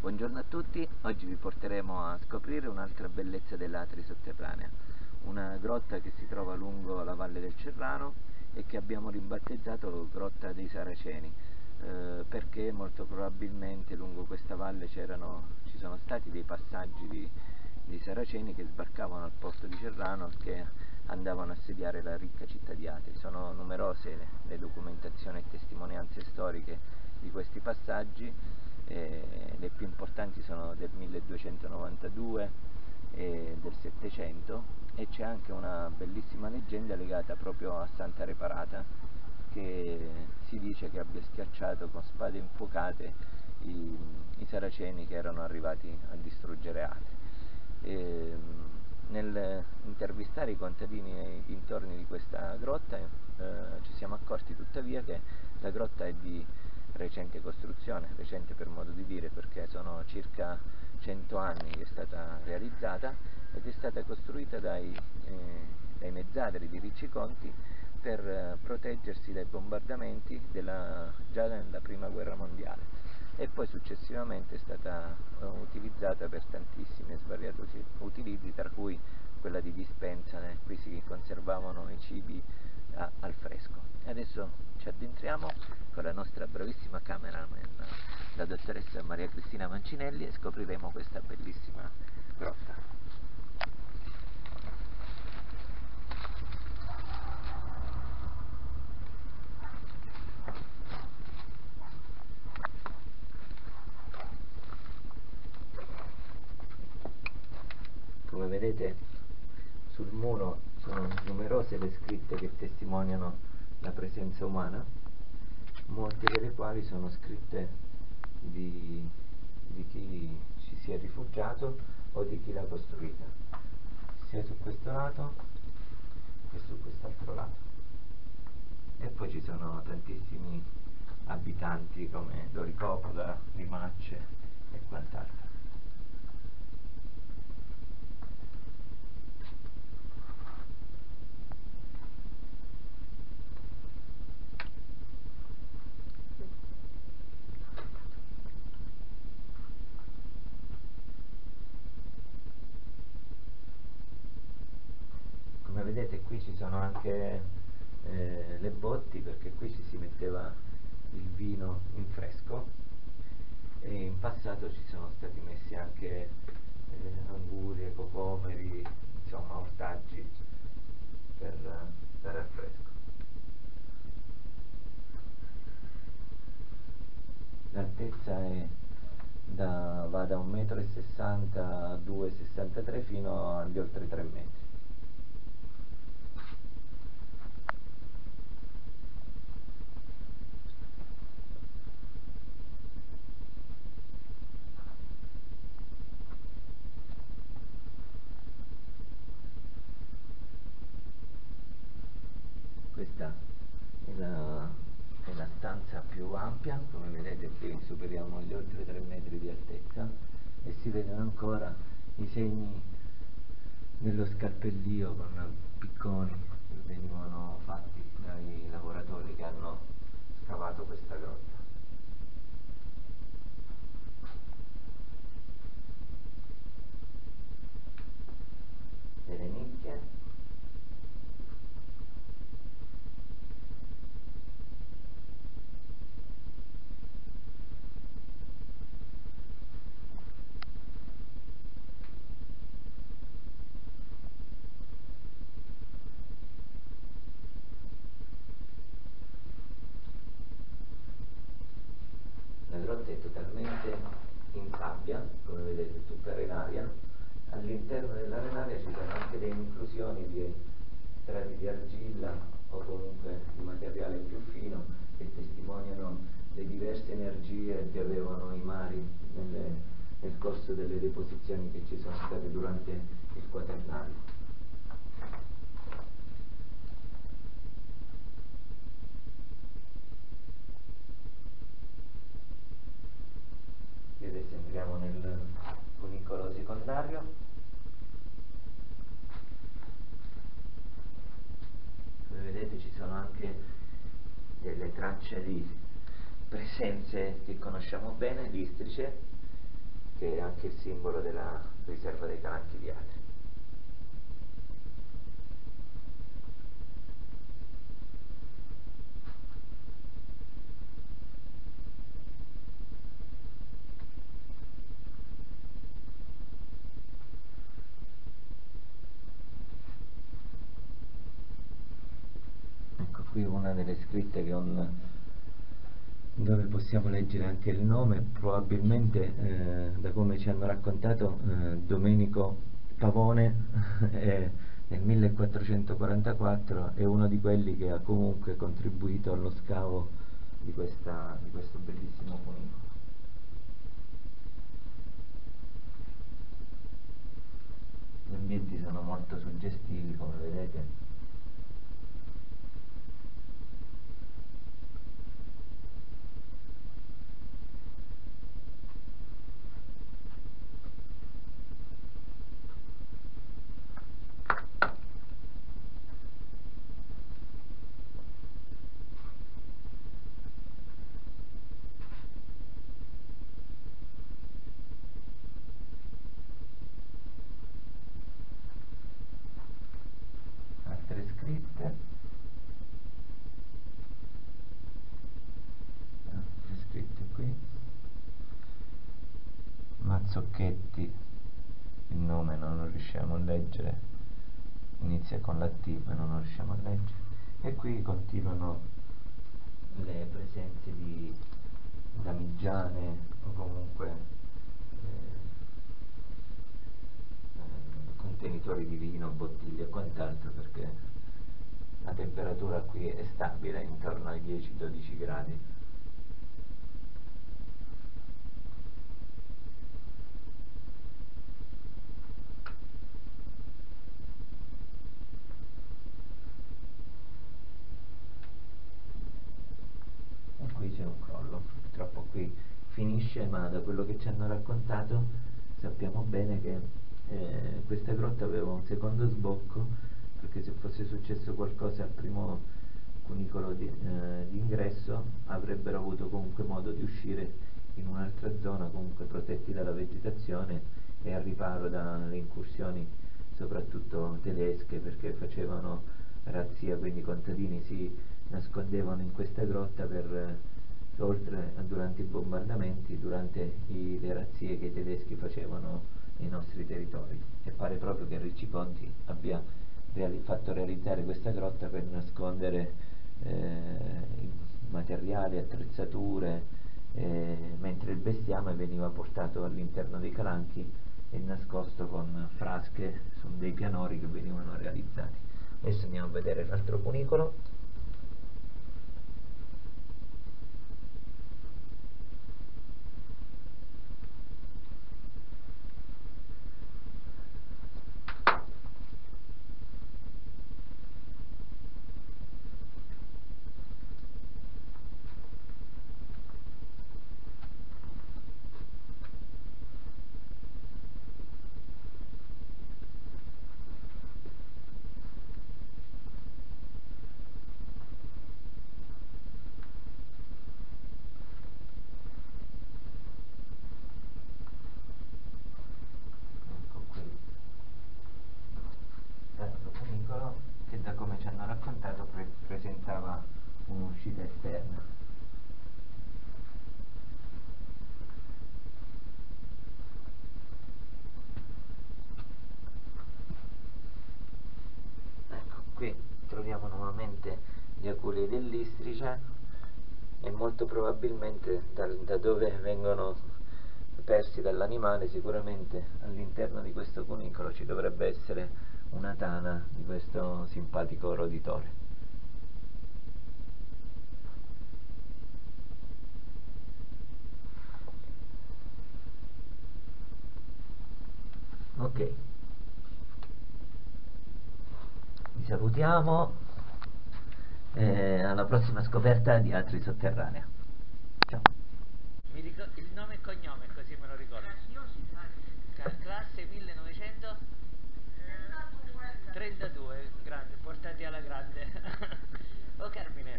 Buongiorno a tutti, oggi vi porteremo a scoprire un'altra bellezza dell'Atri sotterranea, una grotta che si trova lungo la valle del Cerrano e che abbiamo ribattezzato Grotta dei Saraceni, perché molto probabilmente lungo questa valle ci sono stati dei passaggi di Saraceni che sbarcavano al porto di Cerrano e che andavano a assediare la ricca città di Atri. Sono numerose le documentazioni e testimonianze storiche di questi passaggi. Le più importanti sono del 1292 e del 700, e c'è anche una bellissima leggenda legata proprio a Santa Reparata, che si dice che abbia schiacciato con spade infuocate i saraceni che erano arrivati a distruggere Atri. Nel intervistare i contadini nei dintorni di questa grotta ci siamo accorti tuttavia che la grotta è di recente costruzione, recente per modo di dire, perché sono circa 100 anni che è stata realizzata ed è stata costruita dai mezzadri di Ricci Conti per proteggersi dai bombardamenti già nella prima guerra mondiale, e poi successivamente è stata utilizzata per tantissimi e svariati utilizzi, tra cui quella di dispensa. Qui si conservavano i cibi al fresco. Adesso ci addentriamo con la nostra bravissima cameraman, la dottoressa Maria Cristina Mancinelli, e scopriremo questa bellissima grotta. Come vedete, sul muro sono numerose le scritte che testimoniano la presenza umana, molte delle quali sono scritte di chi ci si è rifugiato o di chi l'ha costruita, sia su questo lato che su quest'altro lato. E poi ci sono tantissimi abitanti come Doricopola, Rimacce e quant'altro. Come vedete qui ci sono anche le botti, perché qui ci si metteva il vino in fresco, e in passato ci sono stati messi anche angurie, cocomeri, insomma ortaggi per dare al fresco. L'altezza va da 1,60 m, 2,63 m fino agli oltre 3 metri. Questa è la stanza più ampia, come vedete qui superiamo gli oltre 3 metri di altezza e si vedono ancora i segni dello scalpellio con picconi che venivano fatti dai lavoratori che hanno scavato questa grotta. Delle nicchie. La grotta è totalmente in sabbia, come vedete, tutta arenaria. All'interno dell'arenaria ci sono anche delle inclusioni di strati di argilla o comunque di materiale più fino, che testimoniano le diverse energie che avevano i mari nel corso delle deposizioni che ci sono state durante il Quaternario. Adesso entriamo nel cunicolo secondario. Come vedete ci sono anche delle tracce di presenze che conosciamo bene, l'istrice, che è anche il simbolo della riserva dei Calanchi di Atri. Ecco qui una delle scritte dove possiamo leggere anche il nome, probabilmente da come ci hanno raccontato Domenico Pavone nel 1444 è uno di quelli che ha comunque contribuito allo scavo di questo bellissimo funicolo. Gli ambienti sono molto suggestivi, come vedete. Altre scritte, qui, Mazzocchetti, il nome non lo riusciamo a leggere, inizia con la T ma non lo riusciamo a leggere, e qui continuano le presenze di damigiane o comunque contenitori di vino, bottiglie e quant'altro, perché la temperatura qui è stabile intorno ai 10-12 gradi. E qui c'è un crollo, purtroppo qui finisce, ma da quello che ci hanno raccontato sappiamo bene che questa grotta aveva un secondo sbocco, perché se fosse successo qualcosa al primo cunicolo di ingresso avrebbero avuto comunque modo di uscire in un'altra zona, comunque protetti dalla vegetazione e al riparo dalle incursioni soprattutto tedesche, perché facevano razzia, quindi i contadini si nascondevano in questa grotta oltre durante i bombardamenti, durante le razzie che i tedeschi facevano nei nostri territori, e pare proprio che Ricci Ponti abbia fatto realizzare questa grotta per nascondere materiali, attrezzature, mentre il bestiame veniva portato all'interno dei calanchi e nascosto con frasche su dei pianori che venivano realizzati. Adesso andiamo a vedere l'altro cunicolo. Che da come ci hanno raccontato presentava un'uscita esterna. Ecco, qui troviamo nuovamente gli aculei dell'Istrice e molto probabilmente da dove vengono persi dall'animale, sicuramente all'interno di questo cunicolo ci dovrebbe essere una tana di questo simpatico roditore. Ok, vi salutiamo, alla prossima scoperta di Atri sotterranea. Ciao. Il nome e cognome, così me lo ricordo. Classe 1932, grande, portati alla grande. Oh Carmine,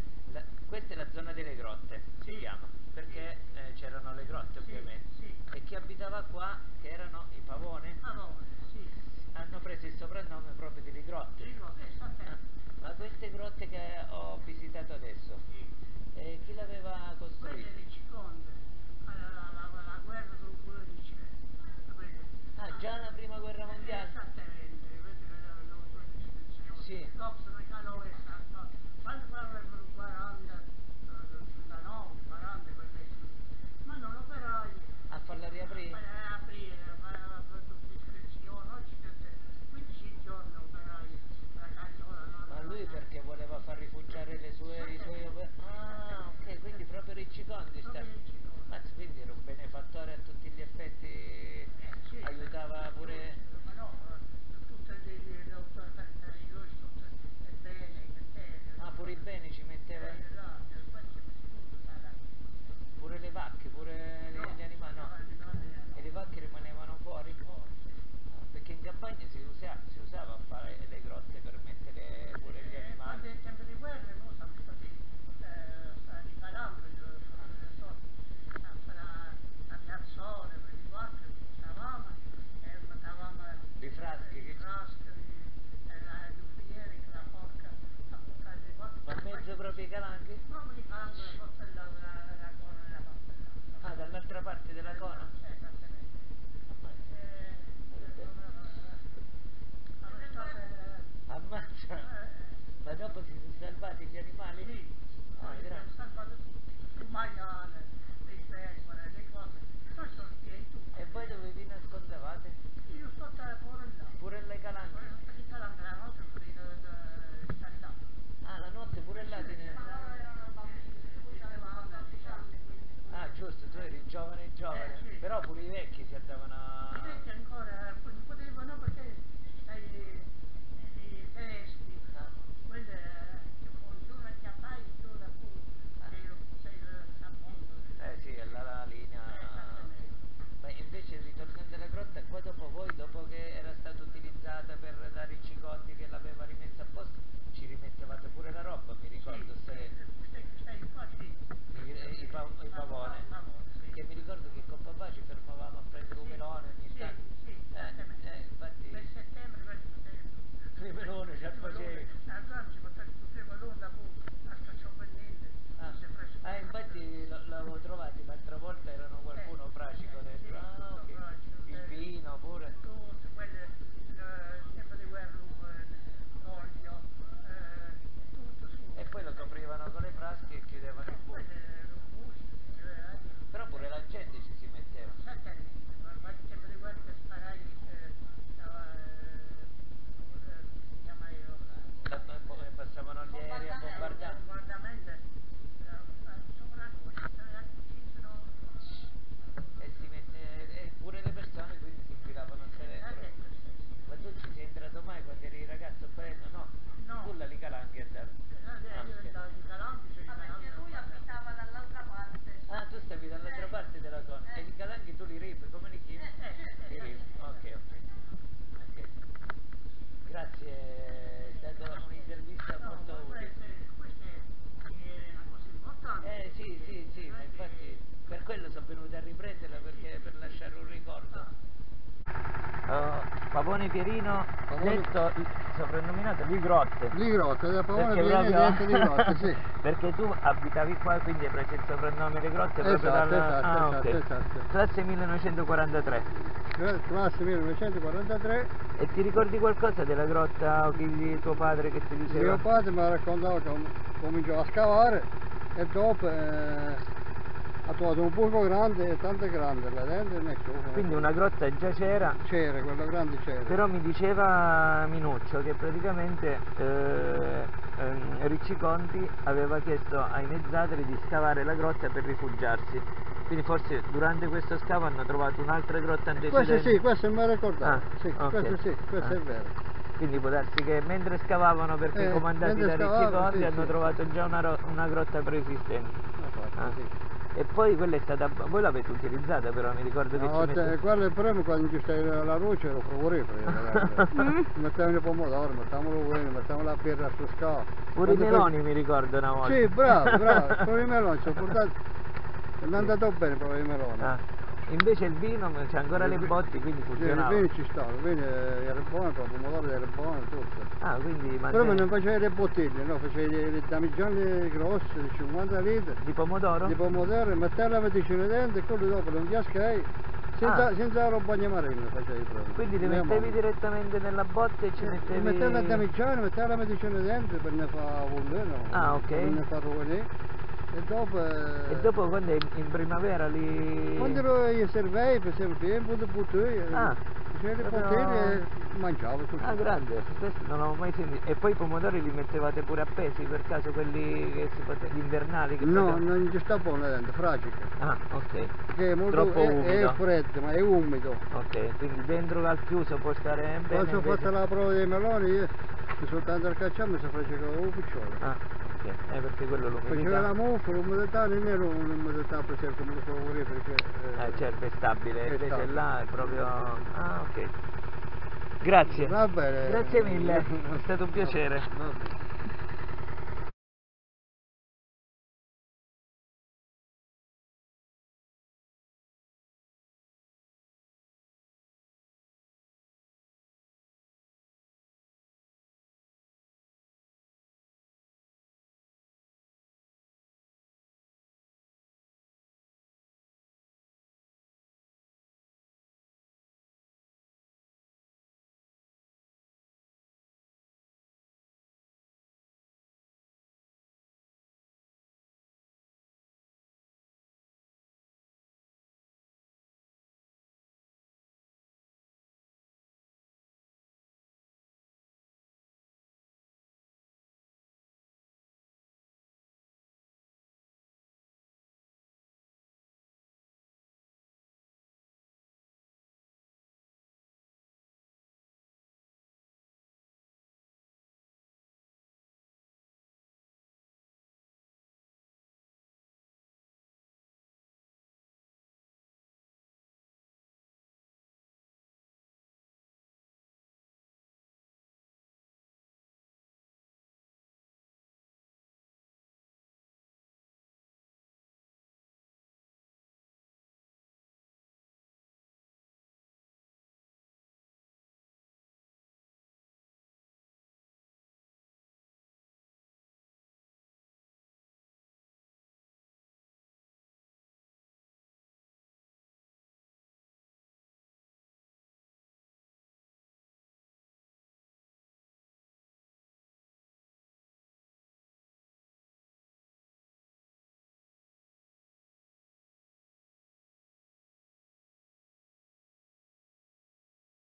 questa è la zona delle grotte, si chiama, perché c'erano le grotte ovviamente. E chi abitava qua, che erano i Pavone, sì. hanno preso il soprannome proprio delle grotte. Ma queste grotte che ho visitato adesso, chi l'aveva costruita? Quelle di Ciconde, la guerra con quello di Ciconde. Ah, già la prima guerra mondiale? Esattamente, Sì. dopo se ne calò e saltò. Quando avevano 40, 39, 40 per ma non operai. A farla riaprire? A aprire, a fare tutte iscrizioni, oggi 15 giorni operai la canzone. Ma lui perché voleva far rifugiare i suoi operai? Ah, ok, quindi proprio Riccicondi sta. Ma quindi era un benefattore a tutti gli effetti, Sì, aiutava pure. Ma no, tutte le autorità è bene, Ah, pure i beni ci metteva. Pure le vacche, pure gli animali, no. E le vacche rimanevano fuori? Ah, perché in campagna si usava a fare le grotte per mettere pure gli animali. Quando è il tempo di guerra noi siamo stati ricalando a Piazzone, per i vacche, stavamo e mettavamo I fraschi, la lufiere, la porca, a buttare le vacche. ma mezzo proprio i calanghi? Proprio ricalando la portellata, la cona e la portellata. Ah, dall'altra parte della cona? Esattamente. Ammazza! Ma dopo si sono salvati gli animali? Sì, Ah, grazie. salvato tutti, il maiale, le pecore, le cose, noi sono pieni tutti. E voi dove vi nascondevate? Io sto pure là. Pure alle calanghe? Perché calando la notte per carità. Ah, la notte pure là di Ah, giusto, tu eri giovane, Sì. però pure i vecchi si andavano a. I vecchi ancora non potevano perché i tedeschi, quelle che funzionano che fai tu da sei al mondo. Sì, è la linea. Ma invece ritornando alla grotta, qua dopo voi, dopo che era stata utilizzata per dare i Riccicondi che l'aveva rimessa a posto, ci rimettevate pure la roba, mi ricordo, Stai qua, sì. i pavone. Che mi ricordo che con papà ci fermavamo a prendere un melone ogni tanto. Infatti. Per settembre Il melone ci facevi. ci portare tutte le melone da ciò per niente. Infatti l'avevo trovati l'altra volta, erano qualcuno fracico dentro. Ah, ok. Il vino pure. Tutte quelle, sempre di guerra, olio, tutto su. E poi lo coprivano con le frasche e chiudevano il buco. Però pure la gente ci si metteva. Esattamente, ma qualche tempo di guerra che sparai, Passavano gli aerei a bombardare. bombardamento, E si mette. E pure le persone quindi si infilavano a te dentro. Ma tu ci sei entrato mai quando eri ragazzo bello? No? No. Tu la Calanghi andavi. Perché lui abitava dall'altra parte. Ah, tu stavi dall'altra parte della zona. E i Calanghi tu li ripi, come li chiami? Li ripi, ok. Grazie, è stata un'intervista molto utile. Questa è una cosa importante. Sì, ma infatti per quello sono venuto a riprenderla, perché per lasciare un ricordo. Pavone Pierino, detto soprannominato Li Grotte. Li Grotte, da Pavone Perché Pierino detto Li Grotte, sì. Perché tu abitavi qua, quindi hai preso il soprannome Le Grotte proprio Esatto. Classe 1943. Classe 1943. E ti ricordi qualcosa della grotta o di tuo padre che ti diceva? Mio padre mi ha raccontato che cominciò a scavare e dopo ha trovato un buco grande e tanto grande là dentro e messo. Quindi una grotta già c'era? C'era, quella grande c'era. Però mi diceva Minuccio che praticamente Ricciconti aveva chiesto ai mezzadri di scavare la grotta per rifugiarsi. Quindi forse durante questo scavo hanno trovato un'altra grotta antecedente. Questo sì, questo mi ha ricordato. Okay. Questo è vero. Quindi può darsi che mentre scavavano perché i comandati da Ricciconti hanno trovato già una grotta preesistente. Sì. E poi quella è stata. Voi l'avete utilizzata però, mi ricordo che No, quello è il primo quando ci stai la luce lo frigorifero. Mettevamo i pomodori, mettevamo l'uovo, mettevamo la birra sul scavo. Pure i meloni mi ricordo una volta. Sì, bravo, pure i meloni, sono portati. È andato bene proprio i meloni. Invece il vino c'è ancora le botti, quindi Il funzionava. vino ci stava, il vino era buono, il pomodoro era buono, tutto. Ah, quindi Però me non facevo le bottiglie, no, facevo le damigiane grosse di 50 litri di pomodoro? di pomodoro, mettevo la medicina dentro e quello dopo lo infiaschai, senza la roba marina facevo proprio. Quindi li mettevi direttamente nella botte e ci mettevi... Mettevo la damigiana, mettevo la medicina dentro per ne fare bollire, Ah, ok. per ne fare rovinare. E dopo... E dopo quando in primavera li... Quando io servevo, per esempio, in punto bottiglie, facevo le proprio- bottiglie e mangiavo tutto. Ah, grande, questo non l'avevo mai sentito. E poi i pomodori li mettevate pure appesi, per caso quelli che gli invernali? Che No, potevano- non ci sta buono dentro, fragica. Ah, ok. Perché è molto Troppo è umido. freddo, ma è umido. Ok, quindi dentro al chiuso può stare bene. Quando ho invece- fatto la prova dei meloni, io soltanto al cacciamo mi si faceva un picciolo. Ah, ok, perché quello Faceva l'umidità la muffa, l'umidità non era un'umidità per esempio come lo favorire perché... certo è stabile, è invece stabile. là è proprio... Ah, ok. Grazie. Va bene. Grazie mille, è stato un piacere. Va bene.